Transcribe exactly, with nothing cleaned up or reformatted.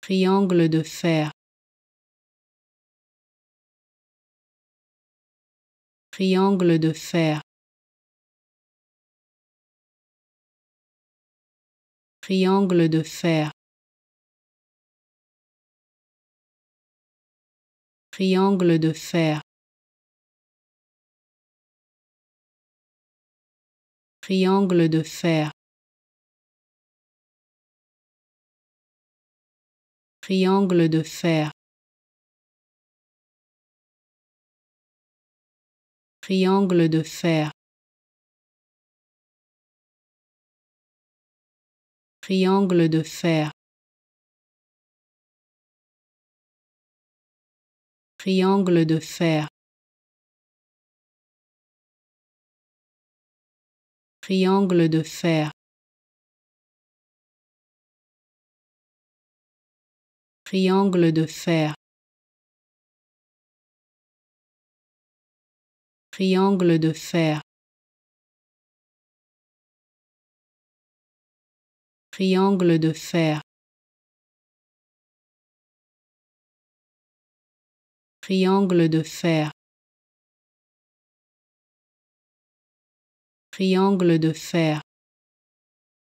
triangle de fer, triangle de fer, triangle de fer, triangle de fer, triangle de fer, triangle de fer, triangle de fer, triangle de fer, triangle de fer, triangle de fer, triangle de fer, triangle de fer, triangle de fer, triangle de fer, triangle de fer,